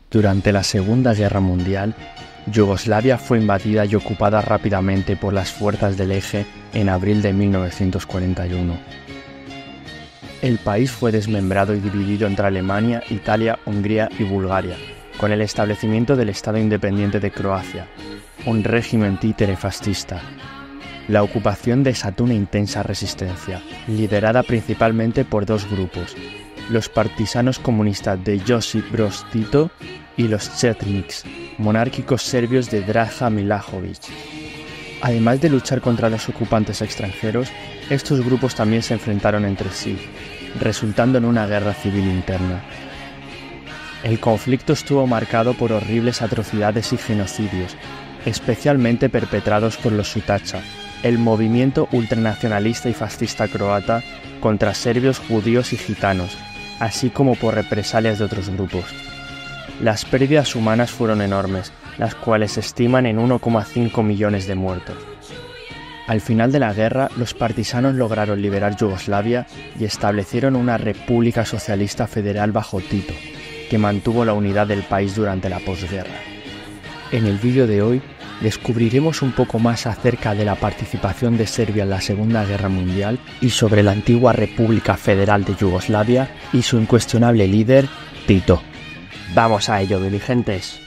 Durante la Segunda Guerra Mundial, Yugoslavia fue invadida y ocupada rápidamente por las fuerzas del Eje en abril de 1941. El país fue desmembrado y dividido entre Alemania, Italia, Hungría y Bulgaria, con el establecimiento del Estado Independiente de Croacia, un régimen títere fascista. La ocupación desató una intensa resistencia, liderada principalmente por dos grupos, los partisanos comunistas de Josip Broz Tito y los Četniks, monárquicos serbios de Draža Milošević. Además de luchar contra los ocupantes extranjeros, estos grupos también se enfrentaron entre sí, resultando en una guerra civil interna. El conflicto estuvo marcado por horribles atrocidades y genocidios, especialmente perpetrados por los Ustaša, el movimiento ultranacionalista y fascista croata contra serbios, judíos y gitanos, así como por represalias de otros grupos. Las pérdidas humanas fueron enormes, las cuales se estiman en 1,5 millones de muertos. Al final de la guerra, los partisanos lograron liberar Yugoslavia y establecieron una república socialista federal bajo Tito, que mantuvo la unidad del país durante la posguerra. En el vídeo de hoy descubriremos un poco más acerca de la participación de Serbia en la Segunda Guerra Mundial y sobre la antigua República Federal de Yugoslavia y su incuestionable líder, Tito. ¡Vamos a ello, diligentes!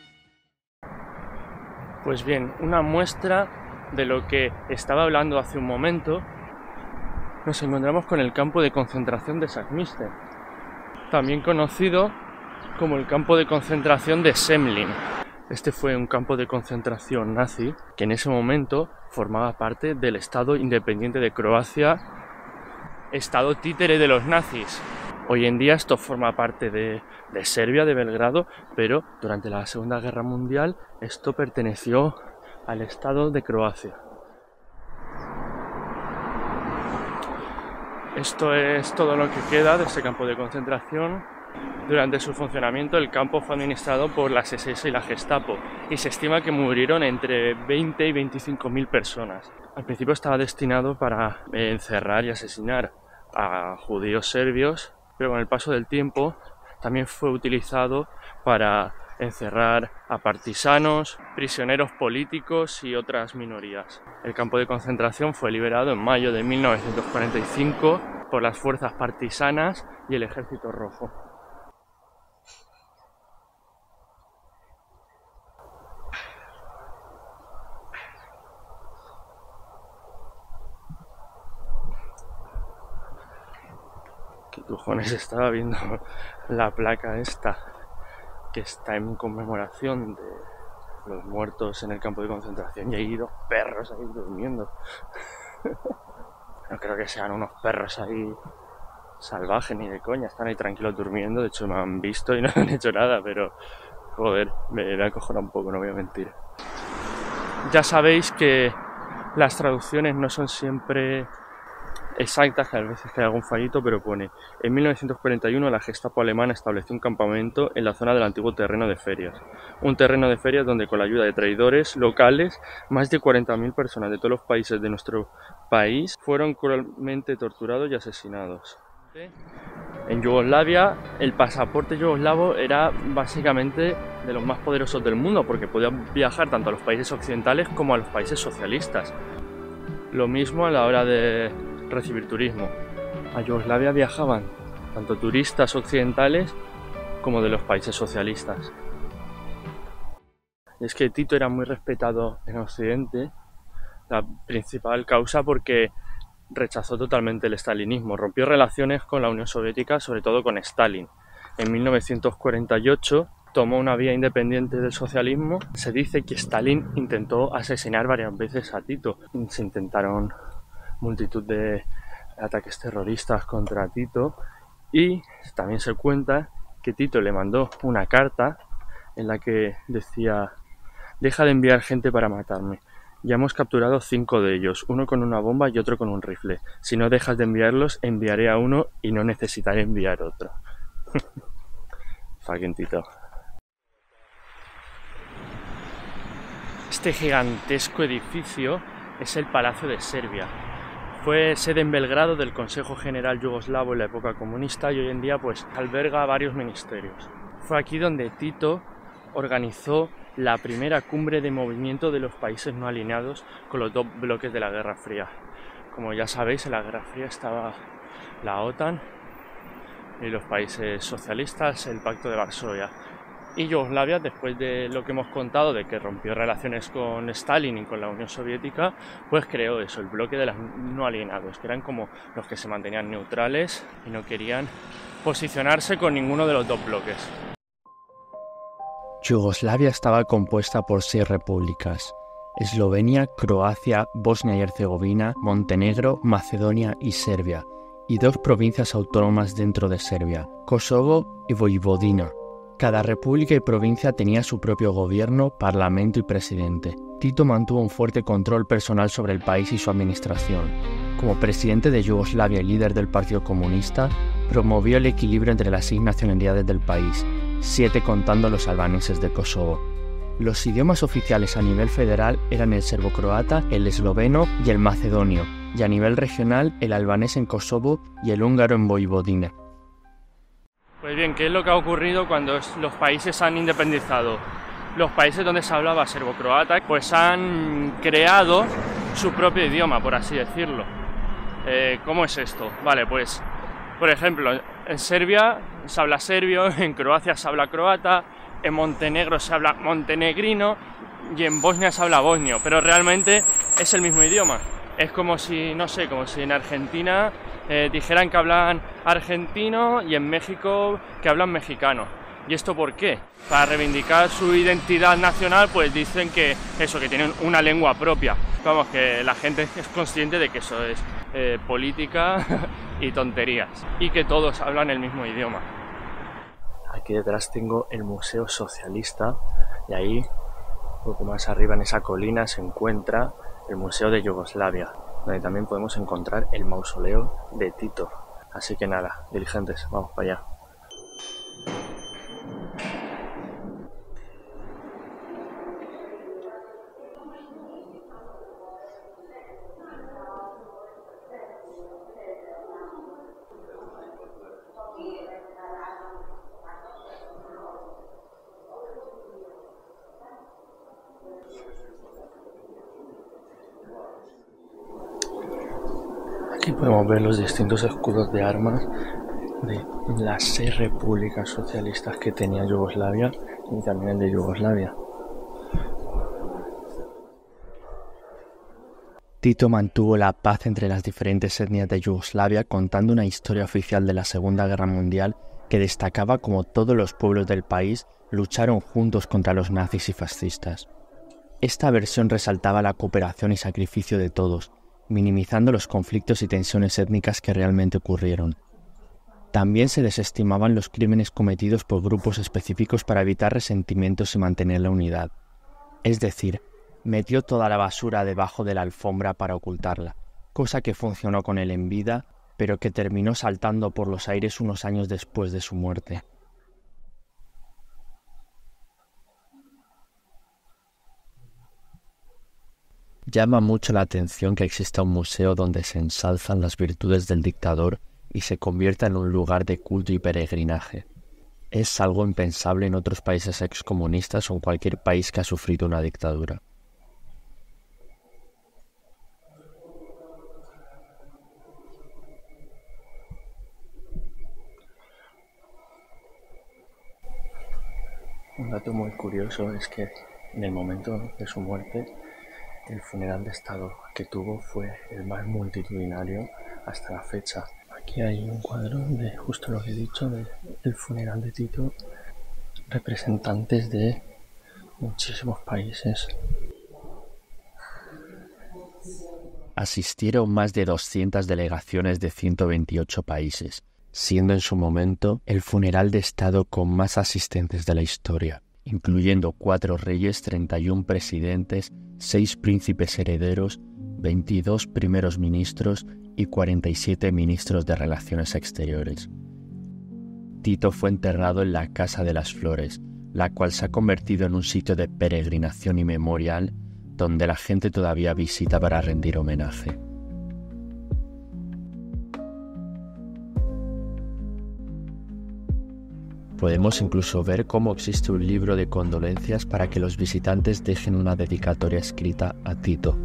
Pues bien, una muestra de lo que estaba hablando hace un momento, nos encontramos con el campo de concentración de Sajmište, también conocido como el campo de concentración de Semlin. Este fue un campo de concentración nazi que en ese momento formaba parte del Estado Independiente de Croacia, Estado títere de los nazis. Hoy en día esto forma parte de Serbia, de Belgrado, pero durante la Segunda Guerra Mundial esto perteneció al Estado de Croacia. Esto es todo lo que queda de este campo de concentración. Durante su funcionamiento el campo fue administrado por las SS y la Gestapo y se estima que murieron entre 20 y 25.000 personas. Al principio estaba destinado para encerrar y asesinar a judíos serbios, pero con el paso del tiempo también fue utilizado para encerrar a partisanos, prisioneros políticos y otras minorías. El campo de concentración fue liberado en mayo de 1945 por las fuerzas partisanas y el Ejército Rojo. ¿Qué cojones? Estaba viendo la placa esta que está en conmemoración de los muertos en el campo de concentración y hay dos perros ahí durmiendo. No creo que sean unos perros ahí salvajes ni de coña, están ahí tranquilos durmiendo. De hecho me han visto y no han hecho nada, pero joder, me acojona un poco, no voy a mentir. Ya sabéis que las traducciones no son siempre exactas, que a veces hay algún fallito, pero pone: en 1941 la Gestapo alemana estableció un campamento en la zona del antiguo terreno de ferias. Un terreno de ferias donde con la ayuda de traidores locales más de 40.000 personas de todos los países de nuestro país fueron cruelmente torturados y asesinados. En Yugoslavia el pasaporte yugoslavo era básicamente de los más poderosos del mundo porque podían viajar tanto a los países occidentales como a los países socialistas. Lo mismo a la hora de recibir turismo. A Yugoslavia viajaban tanto turistas occidentales como de los países socialistas. Es que Tito era muy respetado en Occidente, la principal causa porque rechazó totalmente el estalinismo, rompió relaciones con la Unión Soviética, sobre todo con Stalin. En 1948 tomó una vía independiente del socialismo. Se dice que Stalin intentó asesinar varias veces a Tito. Se intentaron multitud de ataques terroristas contra Tito y también se cuenta que Tito le mandó una carta en la que decía: deja de enviar gente para matarme, ya hemos capturado 5 de ellos, uno con una bomba y otro con un rifle, si no dejas de enviarlos enviaré a uno y no necesitaré enviar otro. Fucking Tito. Este gigantesco edificio es el Palacio de Serbia. Fue sede en Belgrado del Consejo General Yugoslavo en la época comunista y hoy en día pues alberga varios ministerios. fue aquí donde Tito organizó la primera cumbre de movimiento de los países no alineados con los dos bloques de la Guerra Fría. Como ya sabéis, en la Guerra Fría estaba la OTAN y los países socialistas, el Pacto de Varsovia. Y Yugoslavia, después de lo que hemos contado, de que rompió relaciones con Stalin y con la Unión Soviética, pues creó eso, el bloque de los no alineados, que eran como los que se mantenían neutrales y no querían posicionarse con ninguno de los dos bloques. Yugoslavia estaba compuesta por 6 repúblicas: Eslovenia, Croacia, Bosnia y Herzegovina, Montenegro, Macedonia y Serbia, y 2 provincias autónomas dentro de Serbia, Kosovo y Vojvodina. Cada república y provincia tenía su propio gobierno, parlamento y presidente. Tito mantuvo un fuerte control personal sobre el país y su administración. Como presidente de Yugoslavia y líder del Partido Comunista, promovió el equilibrio entre las 6 nacionalidades del país, 7 contando los albaneses de Kosovo. Los idiomas oficiales a nivel federal eran el serbo-croata, el esloveno y el macedonio, y a nivel regional el albanés en Kosovo y el húngaro en Vojvodina. Pues bien, ¿qué es lo que ha ocurrido cuando los países han independizado? Los países donde se hablaba serbo-croata pues han creado su propio idioma, por así decirlo. ¿Cómo es esto? Vale, pues, por ejemplo, en Serbia se habla serbio, en Croacia se habla croata, en Montenegro se habla montenegrino y en Bosnia se habla bosnio, pero realmente es el mismo idioma. Es como si, no sé, como si en Argentina dijeran que hablan argentino y en México que hablan mexicano. ¿Y esto por qué? Para reivindicar su identidad nacional, pues dicen que eso, que tienen una lengua propia. Vamos, que la gente es consciente de que eso es política y tonterías, y que todos hablan el mismo idioma. Aquí detrás tengo el Museo Socialista, y ahí, un poco más arriba en esa colina, se encuentra el Museo de Yugoslavia, donde también podemos encontrar el mausoleo de Tito. Así que nada, dirigentes, vamos para allá. Aquí podemos ver los distintos escudos de armas de las 6 repúblicas socialistas que tenía Yugoslavia y también el de Yugoslavia. Tito mantuvo la paz entre las diferentes etnias de Yugoslavia, contando una historia oficial de la Segunda Guerra Mundial que destacaba cómo todos los pueblos del país lucharon juntos contra los nazis y fascistas. Esta versión resaltaba la cooperación y sacrificio de todos, minimizando los conflictos y tensiones étnicas que realmente ocurrieron. También se desestimaban los crímenes cometidos por grupos específicos para evitar resentimientos y mantener la unidad. Es decir, metió toda la basura debajo de la alfombra para ocultarla, cosa que funcionó con él en vida, pero que terminó saltando por los aires unos años después de su muerte. Llama mucho la atención que exista un museo donde se ensalzan las virtudes del dictador y se convierta en un lugar de culto y peregrinaje. Es algo impensable en otros países excomunistas o en cualquier país que ha sufrido una dictadura. Un dato muy curioso es que en el momento de su muerte, el funeral de Estado que tuvo fue el más multitudinario hasta la fecha. Aquí hay un cuadro de justo lo que he dicho, del funeral de Tito, representantes de muchísimos países. Asistieron más de 200 delegaciones de 128 países, siendo en su momento el funeral de Estado con más asistentes de la historia, incluyendo 4 reyes, 31 presidentes, 6 príncipes herederos, 22 primeros ministros y 47 ministros de Relaciones Exteriores. Tito fue enterrado en la Casa de las Flores, la cual se ha convertido en un sitio de peregrinación y memorial donde la gente todavía visita para rendir homenaje. Podemos incluso ver cómo existe un libro de condolencias para que los visitantes dejen una dedicatoria escrita a Tito.